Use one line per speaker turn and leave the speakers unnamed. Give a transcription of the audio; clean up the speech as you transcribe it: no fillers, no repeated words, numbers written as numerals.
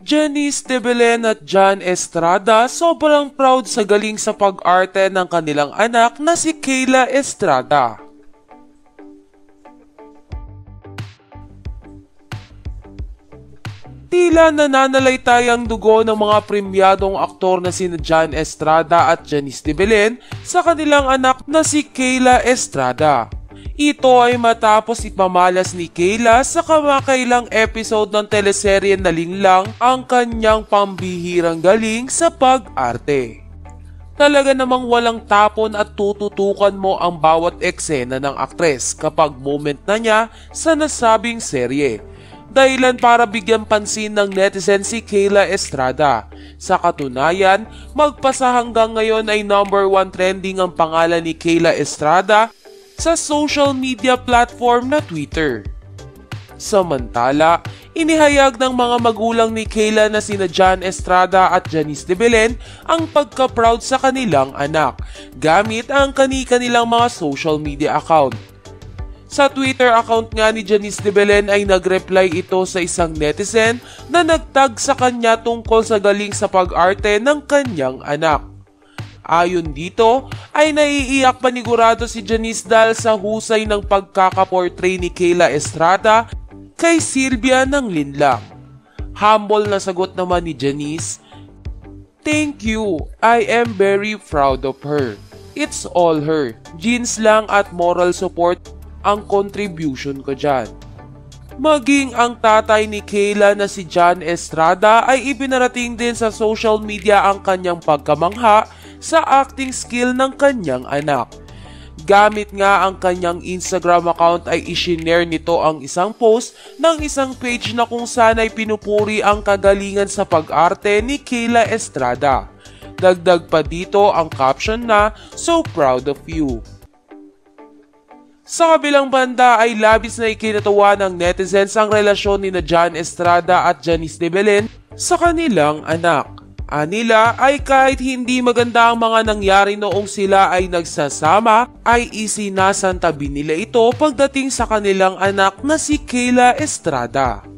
Janice de Belen at John Estrada sobrang proud sa galing sa pag-arte ng kanilang anak na si Kayla Estrada. Tila nananalaytay ang dugo ng mga premyadong aktor na sina John Estrada at Janice de Belen sa kanilang anak na si Kayla Estrada. Ito ay matapos ipamalas ni Kayla sa kamakailang episode ng teleserye na Linlang ang kanyang pambihirang galing sa pag-arte. Talaga namang walang tapon at tututukan mo ang bawat eksena ng aktres kapag moment na niya sa nasabing serye. Dahilan para bigyan pansin ng netizen si Kayla Estrada. Sa katunayan, magpasa hanggang ngayon ay #1 trending ang pangalan ni Kayla Estrada sa social media platform na Twitter. Samantala, inihayag ng mga magulang ni Kayla na sina John Estrada at Janice de Belen ang pagka-proud sa kanilang anak gamit ang kani-kanilang mga social media account. Sa Twitter account nga ni Janice de Belen ay nag-reply ito sa isang netizen na nagtag sa kanya tungkol sa galing sa pag-arte ng kanyang anak. Ayon dito ay naiiyak panigurado si Janice dahil sa husay ng pagkakaportray ni Kayla Estrada kay Sylvia ng Linlang. Humble na sagot naman ni Janice, "Thank you, I am very proud of her. It's all her. Genes lang at moral support ang contribution ko dyan." Maging ang tatay ni Kayla na si John Estrada ay ibinarating din sa social media ang kanyang pagkamangha sa acting skill ng kanyang anak. Gamit nga ang kanyang Instagram account ay isinare nito ang isang post ng isang page na kung saan ay pinupuri ang kagalingan sa pag-arte ni Kayla Estrada. Dagdag pa dito ang caption na, "So proud of you." Sa kabilang banda ay labis na ikinatuwa ng netizens ang relasyon ni John Estrada at Janice de Belen sa kanilang anak. Anila ay kahit hindi maganda ang mga nangyari noong sila ay nagsasama, ay isinasantabi nila ito pagdating sa kanilang anak na si Kayla Estrada.